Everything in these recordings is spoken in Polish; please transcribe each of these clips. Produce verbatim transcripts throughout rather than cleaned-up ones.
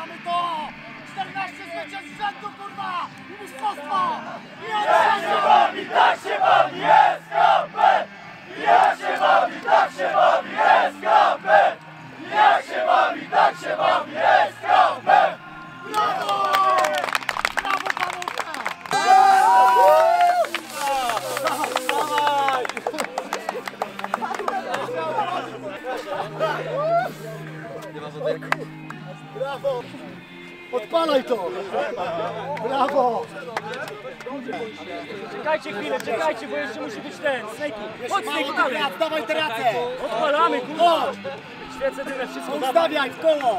mamy to! czternaście zwycięstw z rzędu, kurwa! I mistrzostwo! Jak się bawi, tak się bawi S K P! Jak się bawi, tak się bawi S K P! Jak się bawi, tak się bawi S K P! Brawo! Brawo, panowie! Brawo! Odpalaj to! Brawo! Czekajcie chwilę, czekajcie, bo jeszcze musi być ten, Snakey. Chodź Snakey, Mało dalej. teraz, dawaj te racę! Odpalamy, kurwa. Świecę tyle, wszystko dawaj. Ustawiaj w koło!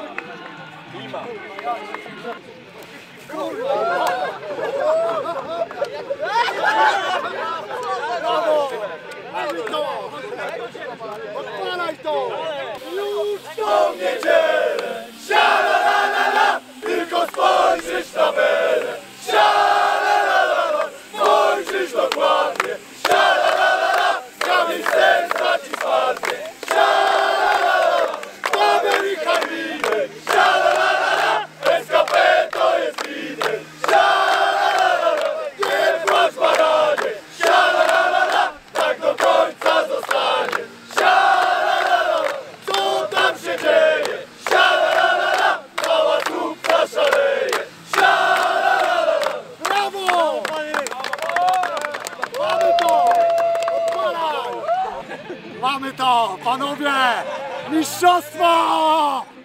Brawo! Mamy to! Odpalaj to! Już tą niedzielę, sialalala, tylko spojrzysz na belę, sialalala, spojrzysz dokładnie, sialalala, kamień serca ci spadnie, sialalala, Paweł i Kamilek, sialalala, S K P to jest lider, sialalala, nie płacz baranie, sialalala, tak do końca zostanie, sialalala, co tam się dzieje, sialalala, cała trupka szaleje, sialalala. Brawo! Mamy to! Odpalaj! Mamy to, panowie! Mistrzostwo!